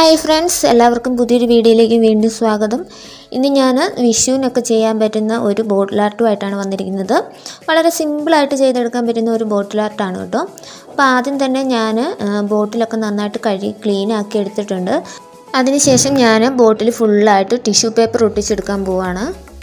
Hi friends, എല്ലാവർക്കും പുതിയൊരു വീഡിയോയിലേക്ക് വീണ്ടും സ്വാഗതം. ഇന്ന് ഞാൻ വിഷുവിനൊക്കെ ചെയ്യാൻ പറ്റുന്ന ഒരു ബോട്ടിൽ ആർട്ടുമായിട്ടാണ് വന്നിരിക്കുന്നത്. വളരെ സിമ്പിളായിട്ട് ചെയ്തെടുക്കാൻ പറ്റുന്ന ഒരു ബോട്ടിൽ ആർട്ടാണ് കേട്ടോ. അപ്പോൾ ആദ്യം തന്നെ ഞാൻ ബോട്ടിലൊക്കെ നന്നായിട്ട് കഴുകി ക്ലീൻ ആക്കി എടുത്തിട്ടുണ്ട്. അതിനുശേഷം ഞാൻ ബോട്ടിൽ ഫുള്ളായിട്ട് ടിഷ്യൂ പേപ്പർ ഒട്ടിച്ചെടുക്കാൻ പോവുകയാണ്.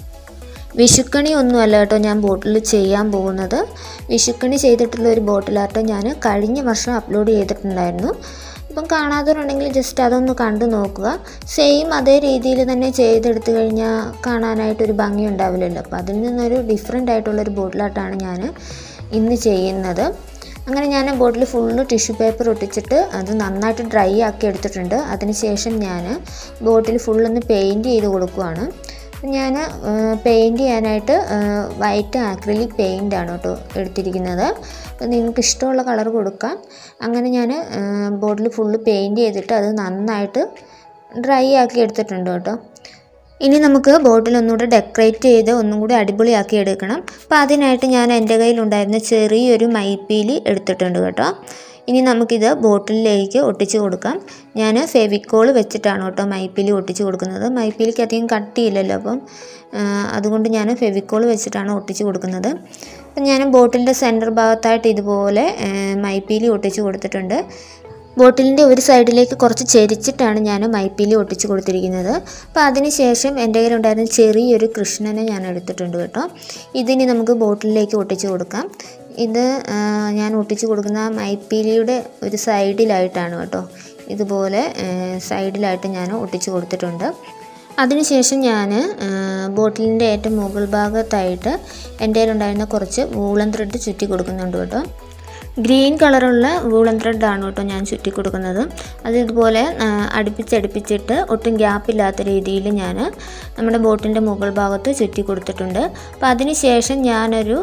വിഷുക്കണി ഒന്നുമല്ല കേട്ടോ ഞാൻ ബോട്ടിൽ ചെയ്യാൻ പോകുന്നത്. വിഷുക്കണി ചെയ്തിട്ടുള്ള ഒരു ബോട്ടിൽ ആർട്ട് ഞാൻ കഴിഞ്ഞ വർഷം അപ്ലോഡ് ചെയ്തിട്ടുണ്ടായിരുന്നു. അപ്പം കാണാത്തവരുണ്ടെങ്കിൽ ജസ്റ്റ് അതൊന്ന് കണ്ടു നോക്കുക. സെയിം അതേ രീതിയിൽ തന്നെ ചെയ്തെടുത്തു കഴിഞ്ഞാൽ കാണാനായിട്ടൊരു ഭംഗി ഉണ്ടാവില്ലല്ലോ. അപ്പോൾ അതിൽ നിന്നൊരു ഡിഫറെൻ്റ് ആയിട്ടുള്ളൊരു ബോട്ടിൽ ആർട്ടാണ് ഞാൻ ഇന്ന് ചെയ്യുന്നത്. അങ്ങനെ ഞാൻ ബോട്ടിൽ ഫുള്ള് ടിഷ്യൂ പേപ്പർ ഒട്ടിച്ചിട്ട് അത് നന്നായിട്ട് ഡ്രൈ ആക്കി എടുത്തിട്ടുണ്ട്. അതിനുശേഷം ഞാൻ ബോട്ടിൽ ഫുള്ളൊന്ന് പെയിൻറ്റ് ചെയ്ത് കൊടുക്കുകയാണ്. ഞാൻ പെയിൻറ്റ് ചെയ്യാനായിട്ട് വൈറ്റ് ആക്രിലിക് പെയിൻ്റാണ് കേട്ടോ എടുത്തിരിക്കുന്നത്. നിങ്ങൾക്ക് ഇഷ്ടമുള്ള കളർ കൊടുക്കാം. അങ്ങനെ ഞാൻ ബോട്ടിൽ ഫുള്ള് പെയിൻറ്റ് ചെയ്തിട്ട് അത് നന്നായിട്ട് ഡ്രൈ ആക്കി എടുത്തിട്ടുണ്ട് കേട്ടോ. ഇനി നമുക്ക് ബോട്ടിൽ ഒന്നുകൂടെ ഡെക്കറേറ്റ് ചെയ്ത് ഒന്നും കൂടി അടിപൊളിയാക്കി എടുക്കണം. അപ്പോൾ അതിനായിട്ട് ഞാൻ എൻ്റെ കയ്യിലുണ്ടായിരുന്ന ചെറിയൊരു മൈപ്പീലി എടുത്തിട്ടുണ്ട് കേട്ടോ. ഇനി നമുക്കിത് ബോട്ടിലേക്ക് ഒട്ടിച്ച് കൊടുക്കാം. ഞാൻ ഫെവിക്കോൾ വെച്ചിട്ടാണ് കേട്ടോ മൈപ്പീലി ഒട്ടിച്ച് കൊടുക്കുന്നത്. മൈപ്പീലിക്ക് അധികം കട്ടിയില്ലല്ലോ, അപ്പം അതുകൊണ്ട് ഞാൻ ഫെവിക്കോൾ വെച്ചിട്ടാണ് ഒട്ടിച്ച് കൊടുക്കുന്നത്. അപ്പം ഞാൻ ബോട്ടിലിൻ്റെ സെൻറ്റർ ഭാഗത്തായിട്ട് ഇതുപോലെ മൈപ്പീലി ഒട്ടിച്ച് കൊടുത്തിട്ടുണ്ട്. ബോട്ടിലിൻ്റെ ഒരു സൈഡിലേക്ക് കുറച്ച് ചെരിച്ചിട്ടാണ് ഞാൻ മൈപ്പീലി ഒട്ടിച്ച് കൊടുത്തിരിക്കുന്നത്. അപ്പോൾ അതിന് ശേഷം എൻ്റെ കയ്യിലുണ്ടായിരുന്ന ചെറിയൊരു കൃഷ്ണനെ ഞാൻ എടുത്തിട്ടുണ്ട് കേട്ടോ. ഇതിനി നമുക്ക് ബോട്ടിലേക്ക് ഒട്ടിച്ച് കൊടുക്കാം. ഇത് ഞാൻ ഒട്ടിച്ച് കൊടുക്കുന്ന മൈപ്പീലിയുടെ ഒരു സൈഡിലായിട്ടാണ് കേട്ടോ. ഇതുപോലെ സൈഡിലായിട്ട് ഞാൻ ഒട്ടിച്ച് കൊടുത്തിട്ടുണ്ട്. അതിനുശേഷം ഞാൻ ബോട്ടിലിൻ്റെ ഏറ്റവും മുകൾ ഭാഗത്തായിട്ട് എൻ്റെ കയ്യിലുണ്ടായിരുന്ന കുറച്ച് വൂളൻ ത്രെഡ് ചുറ്റി കൊടുക്കുന്നുണ്ട് കേട്ടോ. ഗ്രീൻ കളറുള്ള വൂളൻ ത്രെഡാണ് കേട്ടോ ഞാൻ ചുറ്റി കൊടുക്കുന്നത്. അത് ഇതുപോലെ അടുപ്പിച്ചടുപ്പിച്ചിട്ട് ഒട്ടും ഗ്യാപ്പില്ലാത്ത രീതിയിൽ ഞാൻ നമ്മുടെ ബോട്ടിൻ്റെ മുകൾ ഭാഗത്ത് ചുറ്റി കൊടുത്തിട്ടുണ്ട്. അപ്പോൾ അതിന് ശേഷം ഞാനൊരു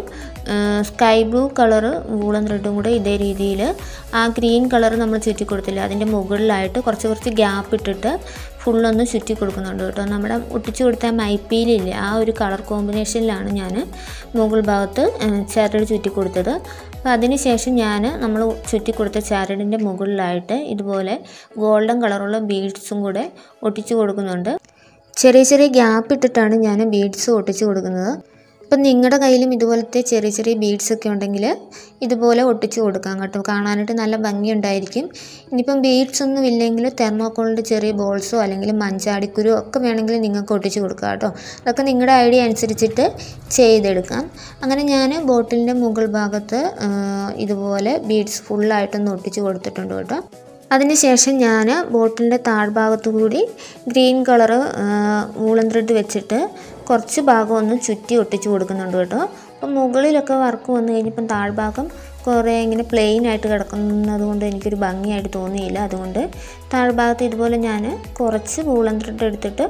സ്കൈ ബ്ലൂ കളറ് വൂളൻ ത്രെഡും കൂടെ ഇതേ രീതിയിൽ ആ ഗ്രീൻ കളർ നമ്മൾ ചുറ്റി കൊടുത്തില്ല അതിൻ്റെ മുകളിലായിട്ട് കുറച്ച് ഗ്യാപ്പ് ഇട്ടിട്ട് ഫുള്ളൊന്ന് ചുറ്റി കൊടുക്കുന്നുണ്ട് കേട്ടോ. നമ്മുടെ ഒട്ടിച്ചു കൊടുത്ത മൈപ്പീലില്ലേ ആ ഒരു കളർ കോമ്പിനേഷനിലാണ് ഞാൻ മുകൾ ഭാഗത്ത് ചരട് ചുറ്റി കൊടുത്തത്. അപ്പോൾ അതിന് ശേഷം നമ്മൾ ചുറ്റി കൊടുത്ത ചരടിൻ്റെ മുകളിലായിട്ട് ഇതുപോലെ ഗോൾഡൻ കളറുള്ള ബീഡ്സും കൂടെ ഒട്ടിച്ചു കൊടുക്കുന്നുണ്ട്. ചെറിയ ഗ്യാപ്പ് ഇട്ടിട്ടാണ് ഞാൻ ബീഡ്സ് ഒട്ടിച്ചു കൊടുക്കുന്നത്. അപ്പം നിങ്ങളുടെ കയ്യിലും ഇതുപോലത്തെ ചെറിയ ബീഡ്സൊക്കെ ഉണ്ടെങ്കിൽ ഇതുപോലെ ഒട്ടിച്ച് കൊടുക്കാം കേട്ടോ. കാണാനായിട്ട് നല്ല ഭംഗിയുണ്ടായിരിക്കും. ഇനിയിപ്പം ബീഡ്സ് ഒന്നും ഇല്ലെങ്കിൽ തെർമോക്കോളിൻ്റെ ചെറിയ ബോൾസോ അല്ലെങ്കിൽ മഞ്ചാടിക്കുരു ഒക്കെ വേണമെങ്കിൽ നിങ്ങൾക്ക് ഒട്ടിച്ച് കൊടുക്കാം കേട്ടോ. അതൊക്കെ നിങ്ങളുടെ ഐഡിയ അനുസരിച്ചിട്ട് ചെയ്തെടുക്കാം. അങ്ങനെ ഞാൻ ബോട്ടിലിൻ്റെ മുകൾ ഭാഗത്ത് ഇതുപോലെ ബീഡ്സ് ഫുള്ളായിട്ടൊന്ന് ഒട്ടിച്ച് കൊടുത്തിട്ടുണ്ട് കേട്ടോ. അതിനുശേഷം ഞാൻ ബോട്ടിലിൻ്റെ താഴ്ഭാഗത്തു കൂടി ഗ്രീൻ കളറ് വൂളൻ ത്രെഡ് വെച്ചിട്ട് കുറച്ച് ഭാഗം ഒന്ന് ചുറ്റി ഒട്ടിച്ച് കൊടുക്കുന്നുണ്ട് കേട്ടോ. അപ്പം മുകളിലൊക്കെ വർക്ക് വന്നു കഴിഞ്ഞപ്പം താഴ്ഭാഗം കുറേ ഇങ്ങനെ പ്ലെയിൻ ആയിട്ട് കിടക്കുന്നത് കൊണ്ട് എനിക്കൊരു ഭംഗിയായിട്ട് തോന്നിയില്ല. അതുകൊണ്ട് താഴ്ഭാഗത്ത് ഇതുപോലെ ഞാൻ കുറച്ച് വൂളൻ ത്രെഡ് എടുത്തിട്ട്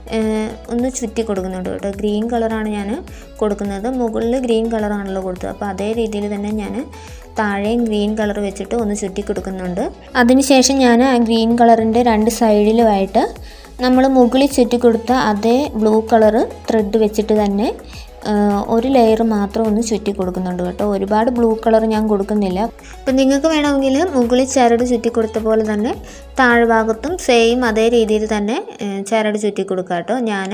ഒന്ന് ചുറ്റി കൊടുക്കുന്നുണ്ട് കേട്ടോ. ഗ്രീൻ കളറാണ് ഞാൻ കൊടുക്കുന്നത്. മുകളിൽ ഗ്രീൻ കളറാണല്ലോ കൊടുത്തത്. അപ്പോൾ അതേ രീതിയിൽ തന്നെ ഞാൻ താഴെയും ഗ്രീൻ കളർ വെച്ചിട്ട് ഒന്ന് ചുറ്റി കൊടുക്കുന്നുണ്ട്. അതിനുശേഷം ഞാൻ ആ ഗ്രീൻ കളറിൻ്റെ രണ്ട് സൈഡിലുമായിട്ട് നമ്മൾ മുകളിൽ ചുറ്റി കൊടുത്ത അതേ ബ്ലൂ കളറ് ത്രെഡ് വെച്ചിട്ട് തന്നെ ഒരു ലെയർ മാത്രം ഒന്ന് ചുറ്റി കൊടുക്കുന്നുണ്ട് കേട്ടോ. ഒരുപാട് ബ്ലൂ കളർ ഞാൻ കൊടുക്കുന്നില്ല. അപ്പം നിങ്ങൾക്ക് വേണമെങ്കിൽ മുകളിൽ ചരട് ചുറ്റി കൊടുത്ത പോലെ തന്നെ താഴ്ഭാഗത്തും സെയിം അതേ രീതിയിൽ തന്നെ ചരട് ചുറ്റി കൊടുക്കുക കേട്ടോ. ഞാൻ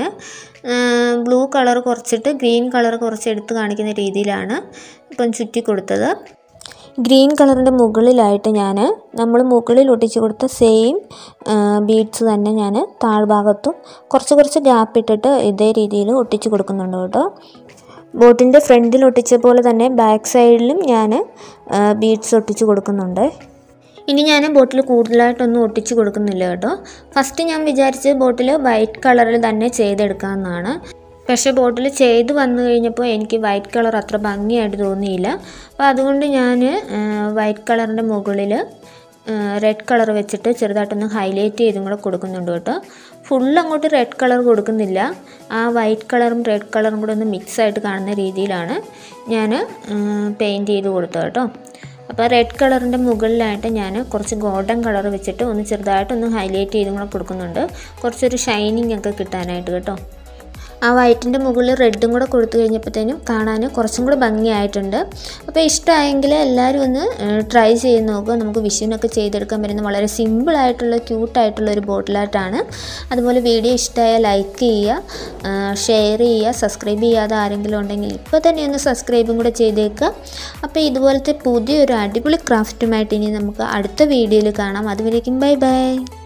ബ്ലൂ കളർ കുറച്ചിട്ട് ഗ്രീൻ കളർ കുറച്ച് എടുത്ത് കാണിക്കുന്ന രീതിയിലാണ് ഇപ്പം ചുറ്റി കൊടുത്തത്. ഗ്രീൻ കളറിൻ്റെ മുകളിലായിട്ട് നമ്മൾ മുകളിൽ ഒട്ടിച്ച് കൊടുത്ത സെയിം ബീഡ്സ് തന്നെ ഞാൻ താഴ്ഭാഗത്തും കുറച്ച് ഗ്യാപ്പ് ഇട്ടിട്ട് ഇതേ രീതിയിൽ ഒട്ടിച്ച് കൊടുക്കുന്നുണ്ട് കേട്ടോ. ബോട്ടിൻ്റെ ഫ്രണ്ടിൽ ഒട്ടിച്ച പോലെ തന്നെ ബാക്ക് സൈഡിലും ഞാൻ ബീഡ്സ് ഒട്ടിച്ച് കൊടുക്കുന്നുണ്ട്. ഇനി ഞാൻ ബോട്ടിൽ കൂടുതലായിട്ടൊന്നും ഒട്ടിച്ച് കൊടുക്കുന്നില്ല കേട്ടോ. ഫസ്റ്റ് ഞാൻ വിചാരിച്ച് ബോട്ടിൽ വൈറ്റ് കളറിൽ തന്നെ ചെയ്തെടുക്കാമെന്നാണ്. പക്ഷേ ബോട്ടിൽ ചെയ്ത് വന്നു കഴിഞ്ഞപ്പോൾ എനിക്ക് വൈറ്റ് കളർ അത്ര ഭംഗിയായിട്ട് തോന്നിയില്ല. അപ്പോൾ അതുകൊണ്ട് ഞാൻ വൈറ്റ് കളറിൻ്റെ മുകളിൽ റെഡ് കളർ വെച്ചിട്ട് ചെറുതായിട്ടൊന്ന് ഹൈലൈറ്റ് ചെയ്തും കൂടെ കൊടുക്കുന്നുണ്ട് കേട്ടോ. ഫുൾ അങ്ങോട്ട് റെഡ് കളർ കൊടുക്കുന്നില്ല. ആ വൈറ്റ് കളറും റെഡ് കളറും കൂടെ ഒന്ന് മിക്സായിട്ട് കാണുന്ന രീതിയിലാണ് ഞാൻ പെയിൻറ്റ് ചെയ്ത് കൊടുത്തത് കേട്ടോ. അപ്പോൾ റെഡ് കളറിൻ്റെ മുകളിലായിട്ട് ഞാൻ കുറച്ച് ഗോൾഡൻ കളർ വെച്ചിട്ട് ഒന്ന് ചെറുതായിട്ടൊന്ന് ഹൈലൈറ്റ് ചെയ്തും കൂടെ കൊടുക്കുന്നുണ്ട്. കുറച്ചൊരു ഷൈനിങ് ഒക്കെ കിട്ടാനായിട്ട് കേട്ടോ. ആ വൈറ്റിൻ്റെ മുകളിൽ റെഡും കൂടെ കൊടുത്തു കഴിഞ്ഞപ്പോഴത്തേനും കാണാൻ കുറച്ചും കൂടെ ഭംഗിയായിട്ടുണ്ട്. അപ്പോൾ ഇഷ്ടമായെങ്കിൽ എല്ലാവരും ഒന്ന് ട്രൈ ചെയ്ത് നോക്കുക. നമുക്ക് വിഷുവിനൊക്കെ ചെയ്തെടുക്കാൻ പറ്റുന്ന വളരെ സിമ്പിളായിട്ടുള്ള ക്യൂട്ടായിട്ടുള്ള ഒരു ബോട്ടിൽ ആർട്ടാണ്. അതുപോലെ വീഡിയോ ഇഷ്ടമായാൽ ലൈക്ക് ചെയ്യുക, ഷെയർ ചെയ്യുക. സബ്സ്ക്രൈബ് ചെയ്യാതെ ആരെങ്കിലും ഉണ്ടെങ്കിൽ ഇപ്പോൾ തന്നെ ഒന്ന് സബ്സ്ക്രൈബും കൂടെ ചെയ്തേക്കുക. അപ്പോൾ ഇതുപോലത്തെ പുതിയൊരു അടിപൊളി ക്രാഫ്റ്റുമായിട്ട് ഇനി നമുക്ക് അടുത്ത വീഡിയോയിൽ കാണാം. അതുവരേക്കും ബൈ ബൈ.